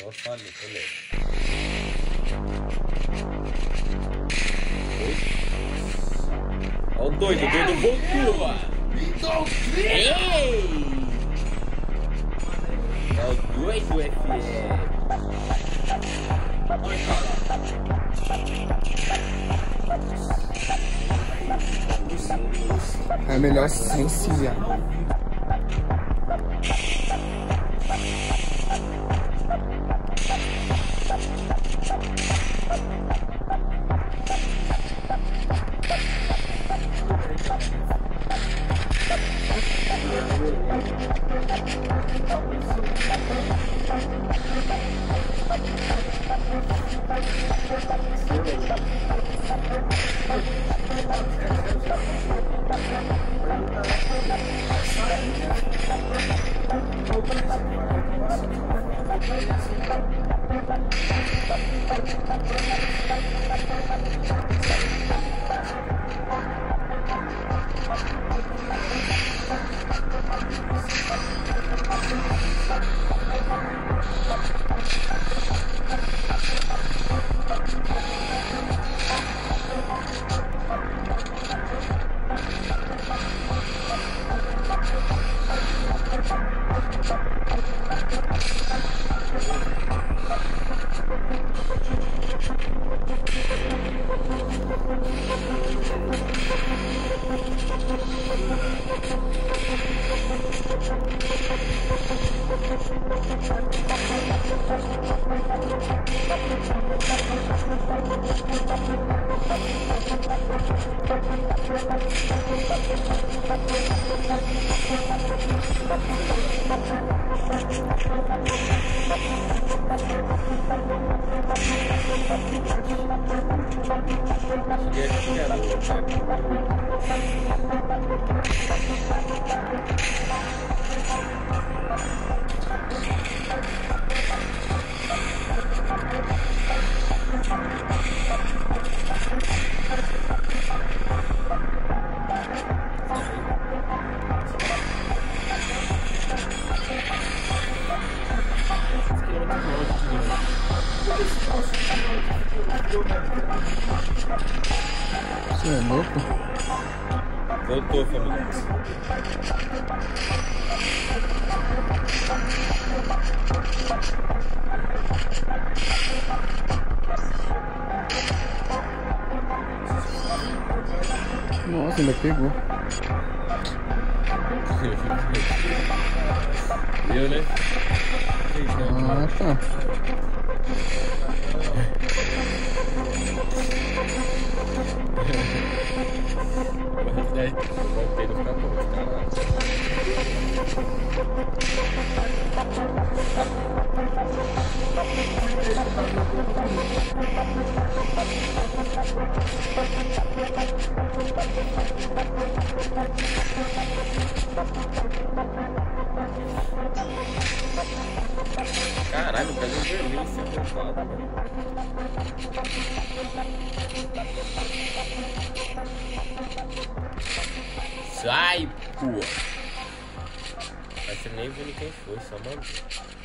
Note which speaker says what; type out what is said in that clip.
Speaker 1: Só falei, beleza. Ó o doido voltou! Ei! É o doido, FF.
Speaker 2: É melhor silenciar. Você é louco?
Speaker 1: Voltou, família.
Speaker 2: Nossa, ainda pegou.
Speaker 1: Viu, né?
Speaker 2: Ah, tá.
Speaker 1: Voltei no capô, caralho, pega um vermelho sem contato, mano. Sai, pô! Acho que nem vi quem foi, só mandou.